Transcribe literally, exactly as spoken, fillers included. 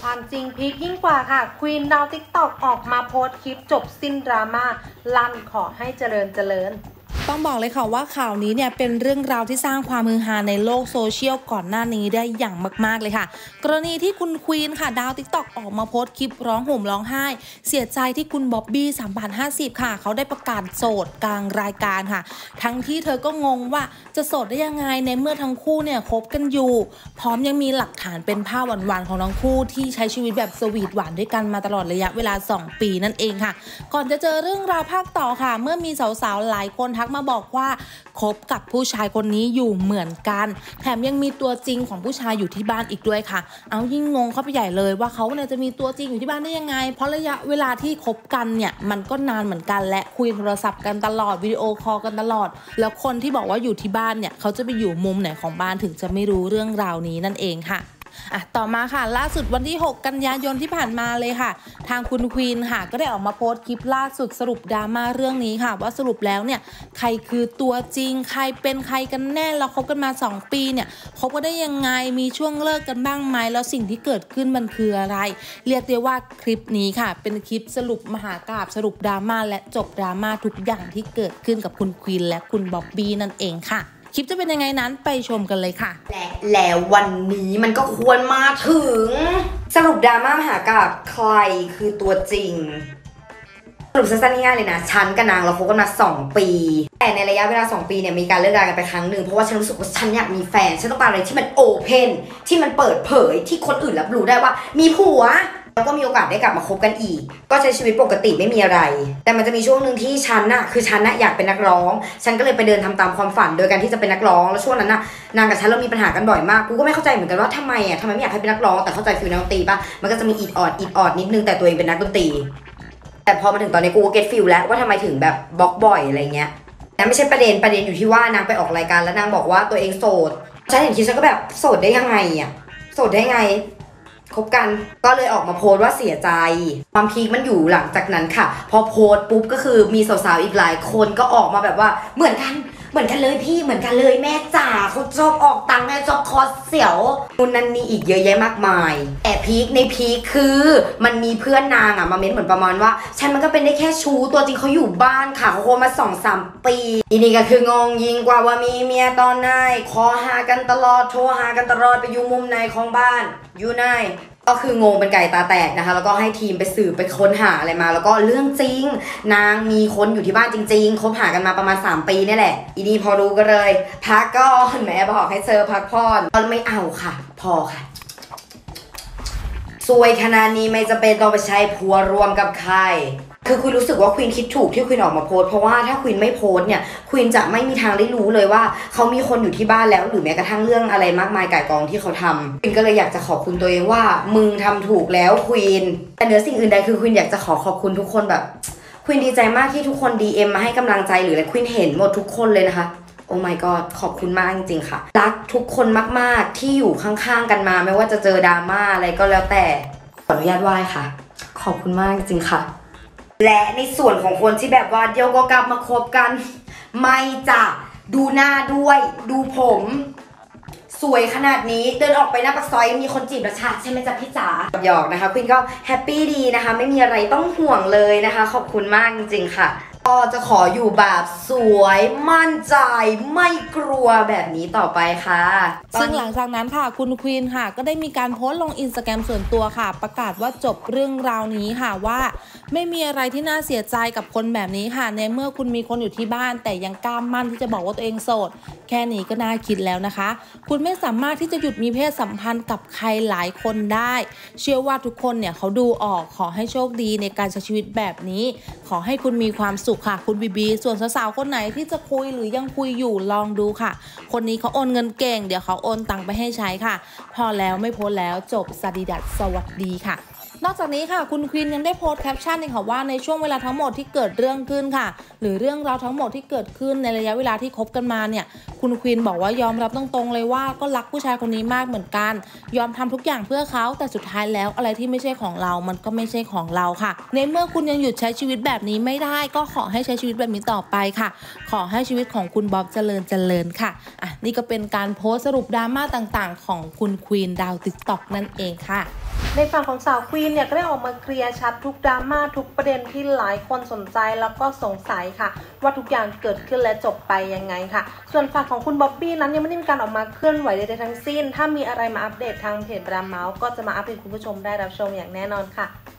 ความจริงพีคยิ่งกว่าค่ะควีนดาวติ๊กต็อกออกมาโพสต์คลิปจบสิ้นดราม่าลั่นขอให้เจริญเจริญต้องบอกเลยค่ะว่าข่าวนี้เนี่ยเป็นเรื่องราวที่สร้างความฮือฮาในโลกโซเชียลก่อนหน้านี้ได้อย่างมากๆเลยค่ะกรณีที่คุณควีนค่ะดาวติ๊กต็อกออกมาโพสต์คลิปร้องห่มร้องไห้เสียใจที่คุณบ๊อบบี้สามพันห้าสิบค่ะเขาได้ประกาศโสดกลางรายการค่ะทั้งที่เธอก็งงว่าจะโสดได้ยังไงในเมื่อทั้งคู่เนี่ยคบกันอยู่พร้อมยังมีหลักฐานเป็นภาพหวานๆของทั้งคู่ที่ใช้ชีวิตแบบสวีทหวานด้วยกันมาตลอดระยะเวลาสองปีนั่นเองค่ะก่อนจะเจอเรื่องราวภาคต่อค่ะเมื่อมีสาวๆหลายคนทักมาบอกว่าคบกับผู้ชายคนนี้อยู่เหมือนกันแถมยังมีตัวจริงของผู้ชายอยู่ที่บ้านอีกด้วยค่ะเอายิ่งงงเข้าไปใหญ่เลยว่าเขาเนี่ยจะมีตัวจริงอยู่ที่บ้านได้ยังไงเพราะระยะเวลาที่คบกันเนี่ยมันก็นานเหมือนกันและคุยโทรศัพท์กันตลอดวิดีโอคอลกันตลอดแล้วคนที่บอกว่าอยู่ที่บ้านเนี่ยเขาจะไปอยู่มุมไหนของบ้านถึงจะไม่รู้เรื่องราวนี้นั่นเองค่ะอ่ะต่อมาค่ะล่าสุดวันที่หกกันยายนที่ผ่านมาเลยค่ะทางคุณควีนค่ะก็ได้ออกมาโพสต์คลิปล่าสุดสรุปดราม่าเรื่องนี้ค่ะว่าสรุปแล้วเนี่ยใครคือตัวจริงใครเป็นใครกันแน่เราคบกันมาสองปีเนี่ยคบกันได้ยังไงมีช่วงเลิกกันบ้างไหมแล้วสิ่งที่เกิดขึ้นมันคืออะไรเรียกได้ว่าคลิปนี้ค่ะเป็นคลิปสรุปมหากาพย์สรุปดราม่าและจบดราม่าทุกอย่างที่เกิดขึ้นกับคุณควีนและคุณบ๊อบบี้นั่นเองค่ะคลิปจะเป็นยังไงนั้นไปชมกันเลยค่ะและแล้ววันนี้มันก็ควรมาถึงสรุปดราม่ามหากาพย์ใครคือตัวจริงสรุปสั้นๆง่ายๆเลยนะฉันกับนางเราคบกันมาสองปีแต่ในระยะเวลาสองปีเนี่ยมีการเลิกรากันไปครั้งหนึ่งเพราะว่าฉันรู้สึกว่าฉันอยากมีแฟนฉันต้องการอะไรที่มันโอเพนที่มันเปิดเผยที่คนอื่นรับรู้ได้ว่ามีผัวแล้วก็มีโอกาสได้กลับมาคบกันอีกก็ใช้ชีวิตปกติไม่มีอะไรแต่มันจะมีช่วงหนึ่งที่ฉันน่ะคือฉันน่ะอยากเป็นนักร้องฉันก็เลยไปเดินทำตามความฝันโดยการที่จะเป็นนักร้องแล้วช่วงนั้นน่ะนางกับฉันเรามีปัญหากันบ่อยมากกูก็ไม่เข้าใจเหมือนกันว่าทำไมอ่ะทำไมไม่อยากให้เป็นนักร้องแต่เข้าใจฟิลนักดนตรีป่ะมันก็จะมีอีดออดอีดออดนิดนึงแต่ตัวเองเป็นนักดนตรีแต่พอมาถึงตอนนี้กูก็เก็ตฟิลแล้วว่าทำไมถึงแบบบล็อกบ่อยอะไรเงี้ยนั่นไม่ใช่ประเด็นประเด็นอยู่ที่ว่านางไปออกรายการแล้วนางบอกว่าตัวเองโสดฉันเห็นคิดฉันก็แบบโสดได้ยังไงอ่ะโสดได้ไงคบกันก็เลยออกมาโพสต์ว่าเสียใจความพีคมันอยู่หลังจากนั้นค่ะพอโพสต์ปุ๊บก็คือมีสาวๆอีกหลายคนก็ออกมาแบบว่าเหมือนกันเหมือนกันเลยพี่เหมือนกันเลยแม่จ๋าเขาชอบออกตังค์ให้ชอบคอสเสียวนู่นนั่นนี่อีกเยอะแยะมากมายแต่พีคในพีคคือมันมีเพื่อนนางอ่ะมาเม้นเหมือนประมาณว่าฉันมันก็เป็นได้แค่ชู้ตัวจริงเขาอยู่บ้านค่ะเขาคบมาสองสามปีอีนี่ก็คืองงยิงกว่าว่ามีเมียตอนไหนคอหากันตลอดโทรหากันตลอดไปอยู่มุมไหนของบ้านอยู่ไหนก็คืองงเป็นไก่ตาแตกนะคะแล้วก็ให้ทีมไปสืบไปค้นหาอะไรมาแล้วก็เรื่องจริงนางมีคนอยู่ที่บ้านจริงๆคบหากันมาประมาณสามปีนี่แหละอีนี่พอรู้ก็เลยพักก่อนแม่บอกให้เธอพักผ่อนก็ไม่เอาค่ะพอค่ะซวยขนาดนี้ไม่จะเป็นต้องไปใช้ผัวรวมกับใครคือคุณรู้สึกว่าควีนคิดถูกที่ควีนออกมาโพสเพราะว่าถ้าควีนไม่โพสเนี่ยควีนจะไม่มีทางได้รู้เลยว่าเขามีคนอยู่ที่บ้านแล้วหรือแม้กระทั่งเรื่องอะไรมากมายก่ายกองที่เขาทำควีนก็เลยอยากจะขอบคุณตัวเองว่ามึงทำถูกแล้วควีนแต่เหนือสิ่งอื่นใดคือควีนอยากจะขอขอบคุณทุกคนแบบควีนดีใจมากที่ทุกคน ดี เอ็ม มาให้กำลังใจหรืออะไรควีนเห็นหมดทุกคนเลยนะคะโอ้ my god ขอบคุณมากจริงๆค่ะรักทุกคนมากๆที่อยู่ข้างๆกันมาไม่ว่าจะเจอดราม่าอะไรก็แล้วแต่ขออนุญาตไหว้ค่ะขอบคุณมากจริงๆค่ะและในส่วนของคนที่แบบว่าเดี๋ยวก็กลับมาคบกันไม่จะดูหน้าด้วยดูผมสวยขนาดนี้เดินออกไปหน้าปากซอยมีคนจีบประชาใช่ไหมจ๊ะพี่จ๋าหยอกนะคะคุณก็แฮปปี้ดีนะคะไม่มีอะไรต้องห่วงเลยนะคะขอบคุณมากจริงๆค่ะก็จะขออยู่แบบสวยมั่นใจไม่กลัวแบบนี้ต่อไปค่ะซึ่งหลังจากนั้นค่ะคุณควีนค่ะก็ได้มีการโพสต์ลงอินสตาแกรมส่วนตัวค่ะประกาศว่าจบเรื่องราวนี้ค่ะว่าไม่มีอะไรที่น่าเสียใจกับคนแบบนี้ค่ะในเมื่อคุณมีคนอยู่ที่บ้านแต่ยังกล้ามั่นที่จะบอกว่าตัวเองโสดแค่นี้ก็น่าคิดแล้วนะคะคุณไม่สามารถที่จะหยุดมีเพศสัมพันธ์กับใครหลายคนได้เชื่อว่าทุกคนเนี่ยเขาดูออกขอให้โชคดีในการใช้ชีวิตแบบนี้ขอให้คุณมีความสุขค่ะคุณบีบีส่วนสาวๆคนไหนที่จะคุยหรือยังคุยอยู่ลองดูค่ะคนนี้เขาโอนเงินเก่งเดี๋ยวเขาโอนตังไปให้ใช้ค่ะพอแล้วไม่โพสแล้วจบสวัสดีดัสสวัสดีค่ะนอกจากนี้ค่ะคุณควีนยังได้โพสต์แคปชั่นเองค่ะว่าในช่วงเวลาทั้งหมดที่เกิดเรื่องขึ้นค่ะหรือเรื่องราวทั้งหมดที่เกิดขึ้นในระยะเวลาที่คบกันมาเนี่ยคุณควีนบอกว่ายอมรับตรงๆเลยว่าก็รักผู้ชายคนนี้มากเหมือนกันยอมทำทุกอย่างเพื่อเขาแต่สุดท้ายแล้วอะไรที่ไม่ใช่ของเรามันก็ไม่ใช่ของเราค่ะในเมื่อคุณยังหยุดใช้ชีวิตแบบนี้ไม่ได้ก็ขอให้ใช้ชีวิตแบบนี้ต่อไปค่ะขอให้ชีวิตของคุณบ๊อบเจริญเจริญค่ะอ่ะนี่ก็เป็นการโพสต์สรุปดราม่าต่างๆของคุณควีนดาวติ๊กต็อกนั่นเองค่ะในฝั่งของสาวควีนเนี่ยก็ได้ออกมาเคลียร์ชัดทุกดราม่าทุกประเด็นที่หลายคนสนใจแล้วก็สงสัยค่ะว่าทุกอย่างเกิดขึ้นและจบไปยังไงค่ะส่วนฝั่งของคุณบ๊อบบี้นั้นยังไม่ได้มีการออกมาเคลื่อนไหวใดๆทั้งสิ้นถ้ามีอะไรมาอัปเดตทางเพจบราเมาส์ก็จะมาอัปเดตคุณผู้ชมได้รับชมอย่างแน่นอนค่ะ